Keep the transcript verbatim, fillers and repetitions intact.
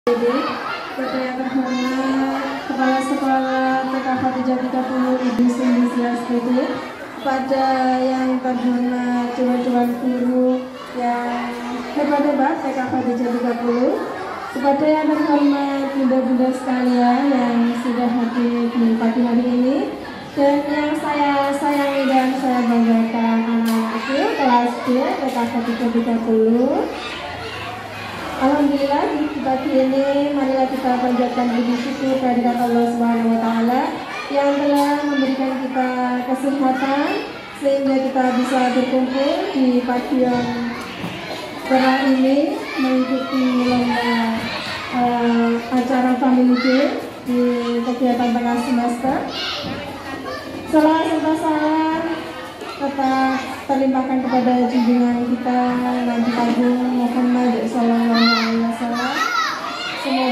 Kepada yang terhormat Kepala Sekolah T K Fatijah tiga puluh Ibu Cindy S P D, kepada yang terhormat dewan-dewan guru yang hebat-hebat T K Fatijah tiga puluh, kepada yang terhormat bunda-bunda sekalian yang sudah hadir di pagi hari ini, dan yang saya sayangi dan saya banggakan anak-anakku kelas D T K Fatijah tiga puluh. Alhamdulillah di pagi ini marilah kita panjatkan puji syukur kehadirat Allah Subhanahu wa taala yang telah memberikan kita kesehatan sehingga kita bisa berkumpul di pagi yang cerah ini mengikuti lomba uh, acara Family Day di kegiatan tengah semester. Salam serta salam tetap terlimpahkan kepada junjungan kita Nabi Agung Muhammad sallallahu alaihi wasallam.